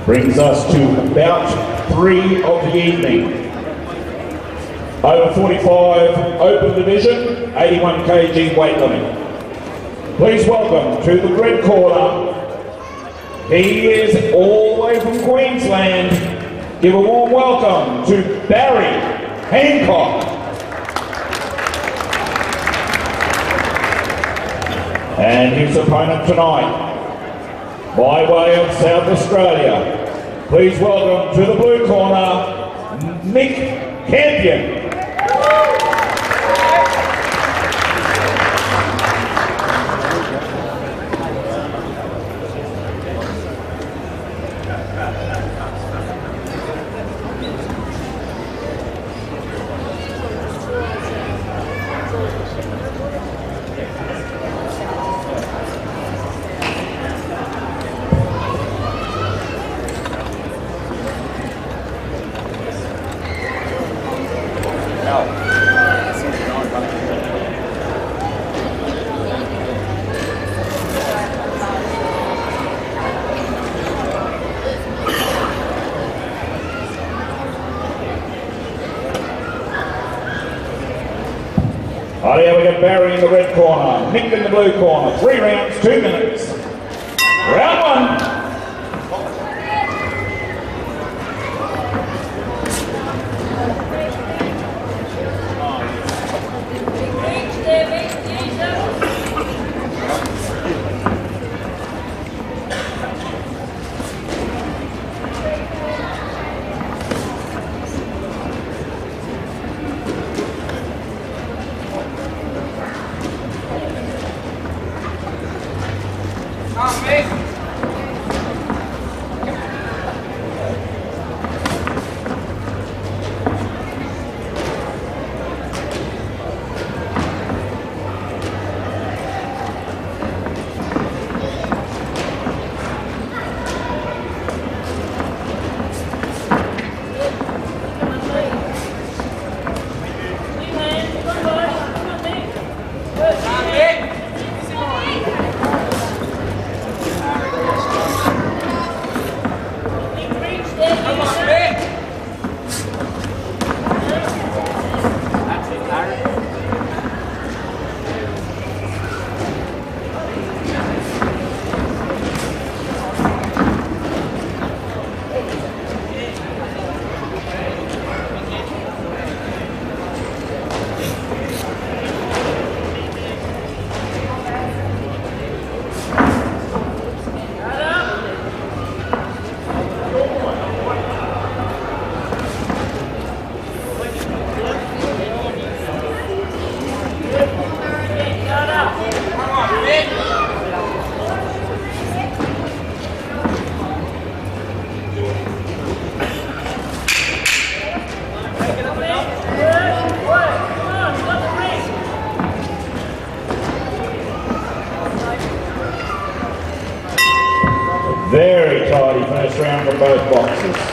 Brings us to bout 3 of the evening. Over 45 open division, 81 kg weight limit. Please welcome to the red corner. He is all the way from Queensland. Give a warm welcome to Barry Hancock. And his opponent tonight, by way of South Australia, please welcome to the blue corner, Mick Campion. Here we got Barry in the red corner, Mick in the blue corner. 3 rounds, 2 minutes. Round 1. Very tidy first round from both boxes.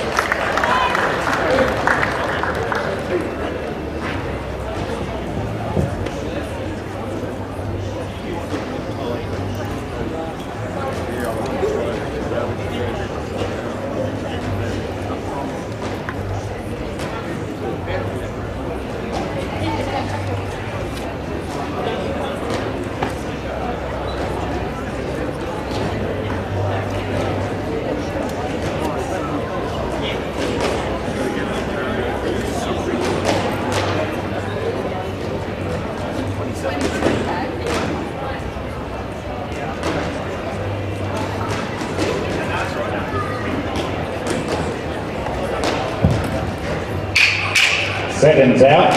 Seconds out.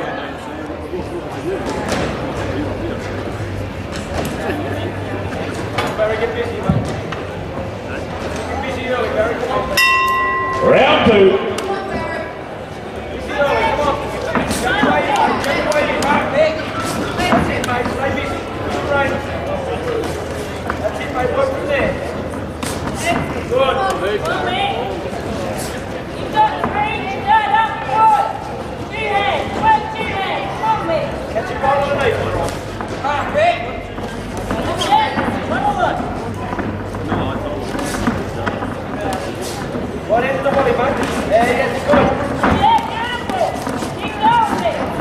Barry, get busy, mate. Get busy early, Barry. Come on. Round 2. Busy early, come on. Get away, you back, Nick. That's it, mate. Stay busy. Good rain. That's it, mate. Work from there. Good. Come in. You've got the range, that up, good. 2 hands, 1, 2 hands, come in. Catch your ball underneath. Ah, Nick. That's it, come on. Right into the body, mate. Yes, good. Yeah, careful. Keep going.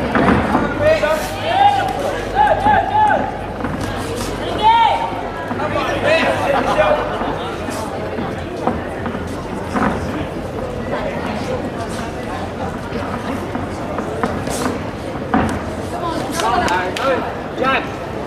Go. Again. Jack.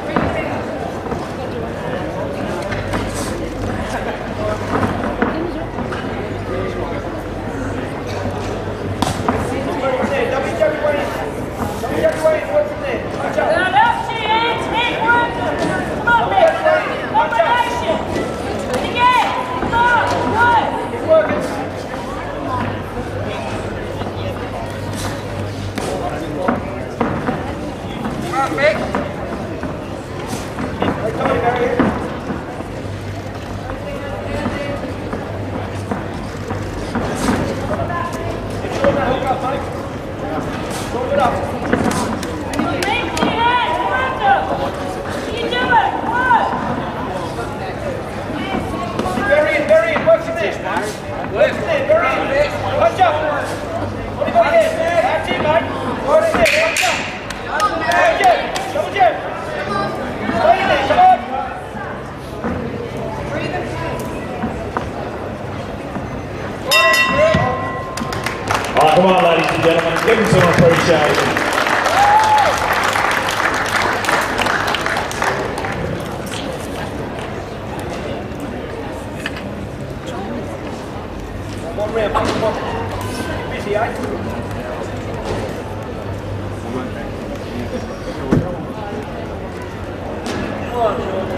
Alright, come on ladies and gentlemen, give them some appreciation. One round, one. Busy, eh? Come on, George.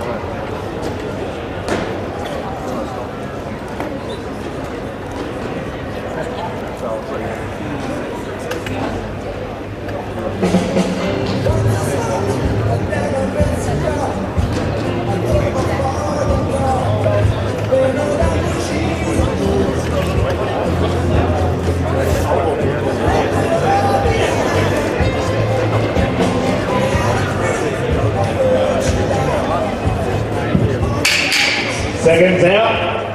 Seconds out.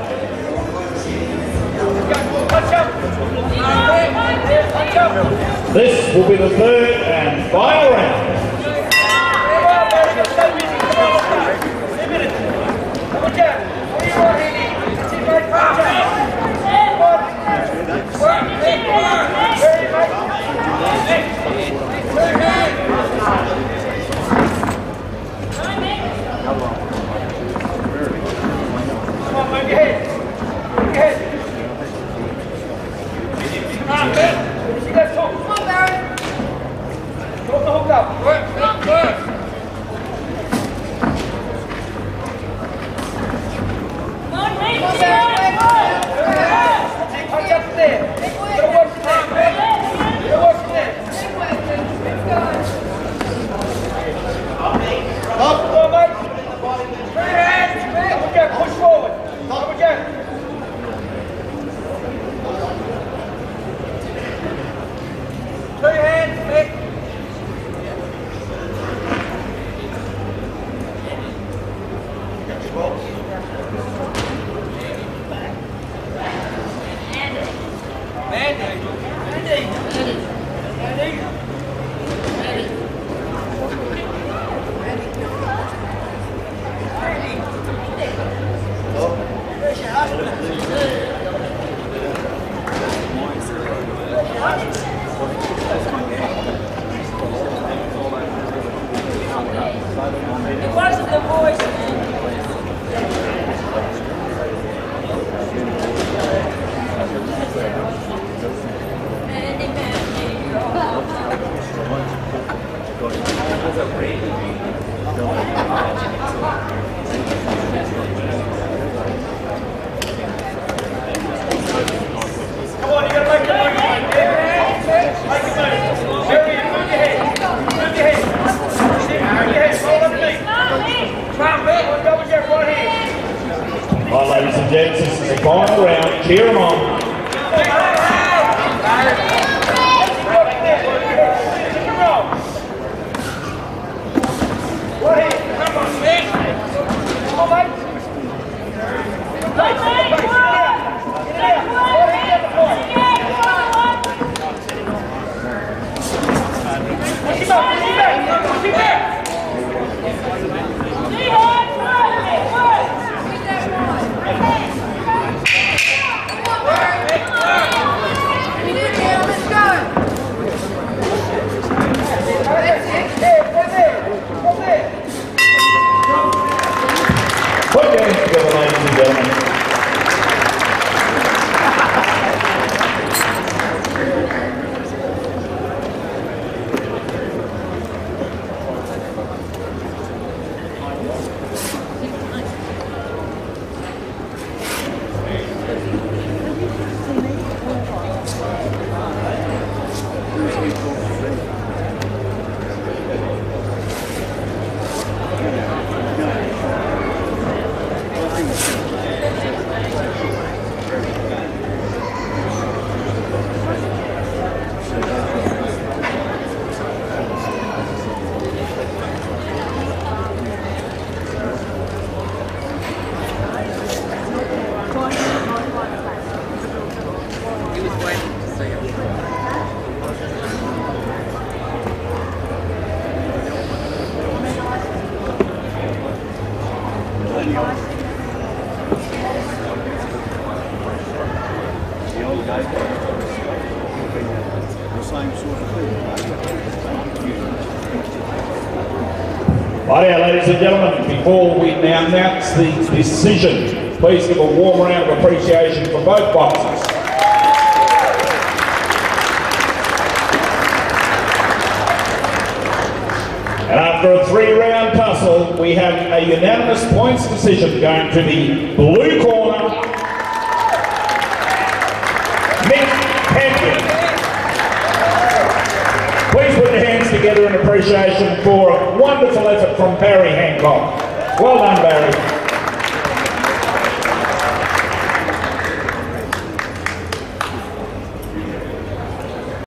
This will be the third and final round. Come on, move your head. Move your head. Come on, Ben. See that hook? Come on, Barry. Drop the hook up. Work. Punch up there. Go work from there. Go work from there. Up. Come on, mate. Three hands. Double jab. Push forward. Double jab. Two hands. Back. It wasn't the voice, Come on, you gotta make the move. Make a move. Jerry, move your head. Move your head. Move your head. Roll underneath. Come back. Double jab right here. Alright ladies and gents, this is the final round. Cheer them on. Come on, mate. Rightio, ladies and gentlemen, before we now announce the decision, please give a warm round of appreciation for both boxers. And after a 3-round tussle, we have a unanimous points decision going to the blue corner, Mick Campion. Please put your hands together in appreciation for a wonderful effort from Barry Hancock. Well done, Barry.